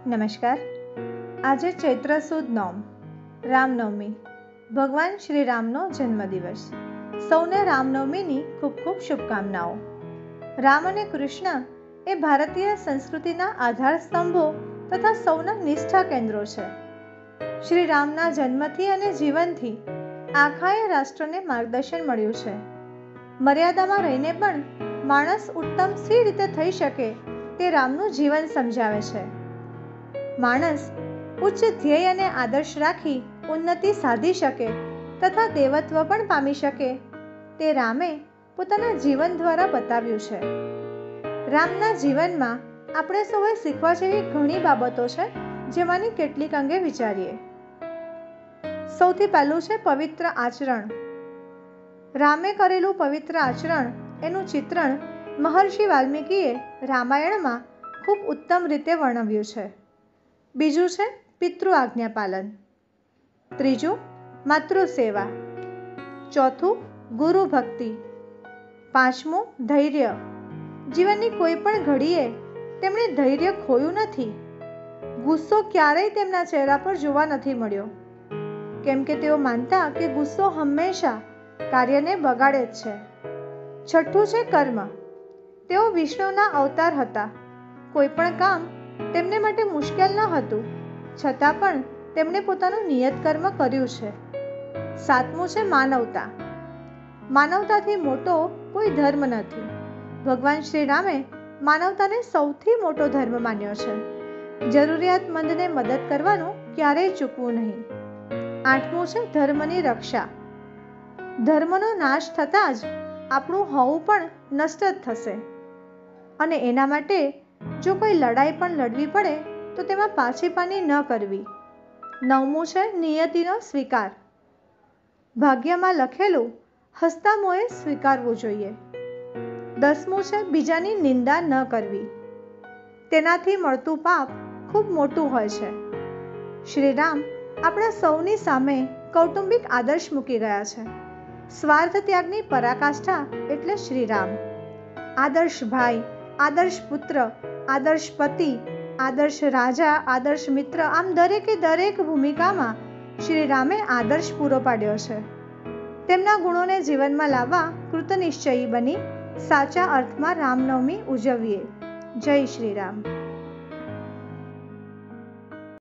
નમસ્કાર. આજે ચૈત્ર સુદ નોમ રામનવમી, ભગવાન શ્રી રામનો જન્મદિવસ. સૌને રામનવમીની ખૂબ ખૂબ શુભકામનાઓ. રામ અને કૃષ્ણ એ ભારતીય સંસ્કૃતિના આધાર સ્તંભો તથા સૌના નિષ્ઠા કેન્દ્રો છે. શ્રી રામના જન્મથી અને જીવનથી આખાએ રાષ્ટ્રને માર્ગદર્શન મળ્યું છે. મર્યાદામાં રહીને પણ માણસ ઉત્તમ સી રીતે થઈ શકે તે રામનું જીવન સમજાવે છે. માણસ ઉચ્ચ ધ્યેય અને આદર્શ રાખી ઉન્નતિ સાધી શકે તથા દેવત્વ પણ પામી શકે તે રામે પોતાના જીવન દ્વારા બતાવ્યું છે. રામના જીવનમાં આપણે સૌએ શીખવા જેવી ઘણી બાબતો છે, જેમાંની કેટલીક અંગે વિચારીએ. સૌથી પહેલું છે પવિત્ર આચરણ. રામે કરેલું પવિત્ર આચરણ એનું ચિત્રણ મહર્ષિ વાલ્મીકીએ રામાયણમાં ખૂબ ઉત્તમ રીતે વર્ણવ્યું છે. બીજું છે પિતૃ આજ્ઞા પાલન. ત્રીજું માતૃસેવા. ચોથું ગુરુ ભક્તિ. પાંચમું ધૈર્ય. જીવનની કોઈ પણ ઘડીએ તેમણે ધૈર્ય ખોયું નથી. ગુસ્સો ક્યારેય તેમના ચહેરા પર જોવા નથી મળ્યો, કેમ કે તેઓ માનતા કે ગુસ્સો હંમેશા કાર્યને બગાડે જ છે. છઠ્ઠું છે કર્મ. તેઓ વિષ્ણુના અવતાર હતા. કોઈ પણ કામ તેમને માટે મુશ્કેલ ન હતું, છતાં પણ તેમણે પોતાનું નિયત કર્મ કર્યું છે. સાતમું છે માનવતા. માનવતાથી મોટો કોઈ ધર્મ નથી. ભગવાન શ્રી રામે માનવતાને સૌથી મોટો ધર્મ માન્યો છે. જરૂરિયાતમંદને મદદ કરવાનું ક્યારેય ચૂકવું નહીં. આઠમું છે ધર્મની રક્ષા. ધર્મનો નાશ થતાં જ આપણું હોવું પણ નષ્ટ જ થશે, અને એના માટે જો કોઈ લડાઈ પણ લડવી પડે તો તેમાં પાછીપાની ન કરવી. નવમું છે નિયતિનો સ્વીકાર. ભાગ્યમાં લખેલું હસતા મોંએ સ્વીકારવું જોઈએ. દસમું છે બીજાની નિંદા ન કરવી. તેનાથી મળતું પાપ ખૂબ મોટું હોય છે. શ્રી રામ આપણા સૌની સામે કૌટુંબિક આદર્શ મૂકી ગયા છે. સ્વાર્થ ત્યાગની પરાકાષ્ઠા એટલે શ્રી રામ. આદર્શ ભાઈ, આદર્શ પુત્ર, આદર્શ પતિ, આદર્શ રાજા, આદર્શ મિત્ર, આમ દરેકે દરેક ભૂમિકામાં શ્રી રામે આદર્શ પૂરો પાડ્યો છે. તેમના ગુણોને જીવનમાં લાવવા કૃતનિશ્ચયી બની સાચા અર્થમાં રામનવમી ઉજવીએ. જય શ્રી રામ.